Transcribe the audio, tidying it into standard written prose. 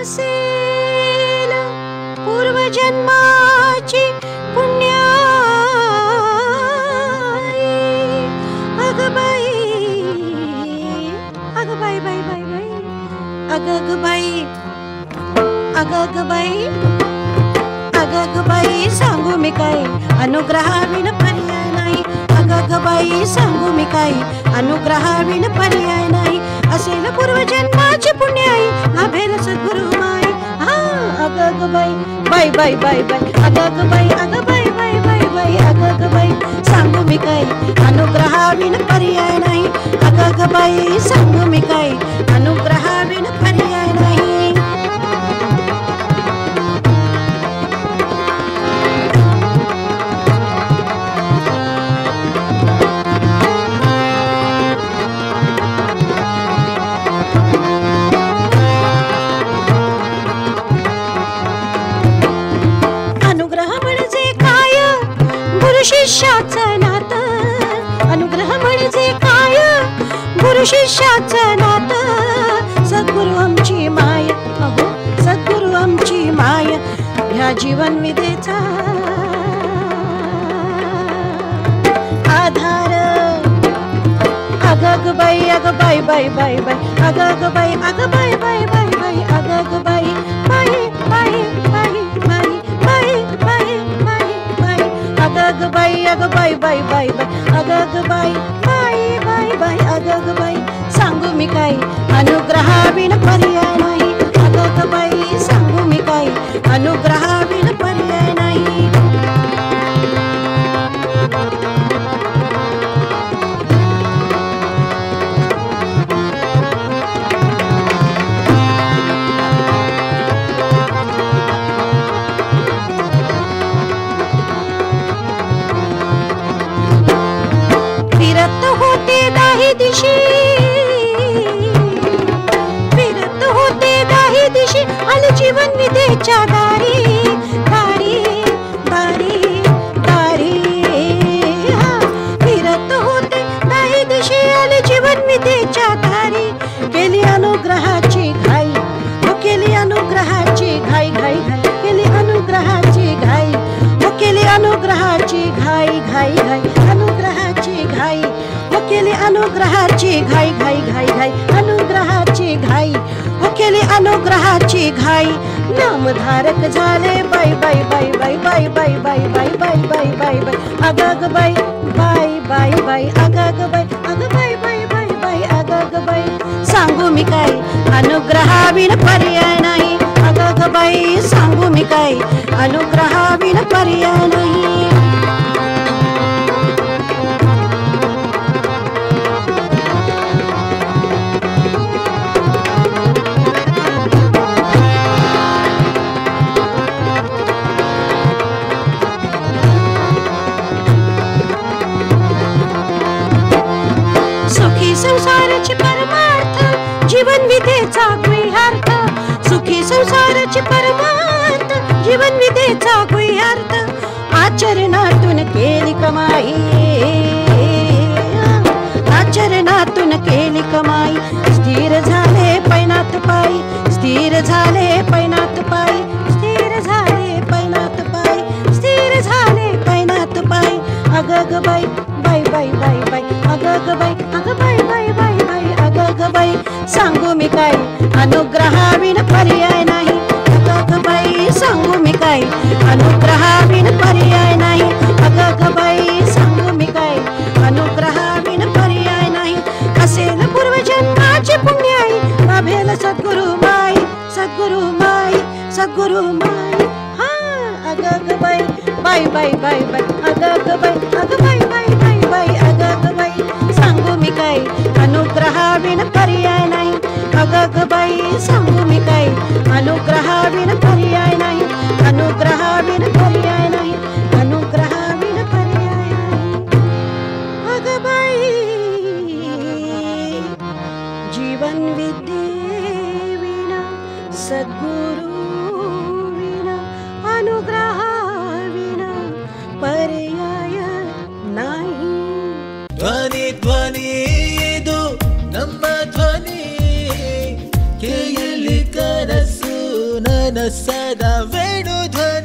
असेल पूर्वजन्माची पुण्याई. अग बाई अग बाई बाई बाई बाई अग अग बाई अग अग बाई अग अग बाई सांगू मी काय अनुग्रहाविन पर्याय नाही. अग अग बाई सांगू मी काय अनुग्रहाविन पर्याय नाही. असेल पूर्वजन्माची पुण्याई लाभेल सद्गुरु माई. हा अग अग बाई बाई बाई बाई बाई अग अग बाई अग बाई बाई बाई बाई अग अग बाई सांगू मी काय अनुग्रहाविन पर्याय नाही. अग अग बाई सांगू मी काय अनुग्रहाविन पर्याय नाही. शिष्याचं नातं अनुग्रह म्हणजे काय गुरु शिष्याचं नातं. सद्गुरु आमची माय अहो सद्गुरु आमची माय ह्या जीवन विधेचा आधार. अग अग बाई अग बाई बाई बाई बाई अग अग बाई अग बाई बाई बाई बाई अग अग बाई बाई बाई बाई बाई बाई बाई बाई बाई अग अग बाई अग बाई बाई बाई बाई अग अग बाई बाई बाई बाई अग अग बाई सांगू मी काय अनुग्रहाविन पर्याय नाही. अग अग बाई सांगू मी काय अनुग्रहाविन पर्याय नाही. फिरत होते दाही दिशी आले जीवन विधेच्या दारी दारी दारी दारी. हा फिरत होते दाही दिशी आले जीवन विधेच्या दारी. केली अनुग्रहाची घाई हो केली अनुग्रहाची घाई घाई घाई केली अनुग्रहाची घाई हो केली अनुग्रहाची घाई घाई घाई अनुग्रहाची घाई केली अनुग्रहाची घाई घाई घाई घाई अनुग्रहाची घाई हो केली अनुग्रहाची घाई. नामधारक झाले बाई बाई बाई बाई बाई बाई बाई बाई बाई बाई बाई बाई अग अग बाई बाई बाई बाई अग अग बाई अग बाई बाई बाई बाई अग अग बाई सांगू मी काय अनुग्रहाविन पर्याय नाही. अग अग बाई सांगू मी काय अनुग्रहाविन पर्याय नाही. संसाराची परमार्थ जीवन विधेचा गुह्यार्थ. सुखी संसाराची परमार्थ जीवन विधेचा गुह्यार्थ. आचरणातून केली कमाई आचरणातून केली कमाई. स्थिर झाले पैनात पायी स्थिर झाले पैनात पायी स्थिर झाले पैनात पायी स्थिर झाले पैनात पायी. अग अग बाई बाई बाई बाई बाई अग अग बाई अग बाई बाई बाई बाई अग अग बाई सांगू मी काय अनुग्रहाविन पर्याय नाही. अग अग बाई सांगू मी काय अनुग्रहाविन पर्याय नाही. अग अग बाई सांगू मी काय अनुग्रहाविन पर्याय नाही. असेल पूर्वजन्माची पुण्याई लाभेल सद्गुरु माई सद्गुरु माई सद्गुरु माई. हा अग अग बाई बाई बाई बाई बाई अग अग बाई अग बाई बाई बाई बाई अग अग बाई सांगू मी काय अनुग्रहाविन पर्याय नाही. अग अग बाई सांगू मी काय अनुग्रहाविन पर्याय नाही. अनुग्रहाविन पर्याय नाही. अनुग्रहाविन पर्याय नाही. अग बाई जीवन विद्येविना सद्गुरु विना अनुग्रहाविना पर्याय नाही. ಧ್ವನಿ ಧ್ವನಿ ಇದು ನಮ್ಮ ಧ್ವನಿ ಕೇಳಿ ಕನಸು मन सदा वेणुध्वनी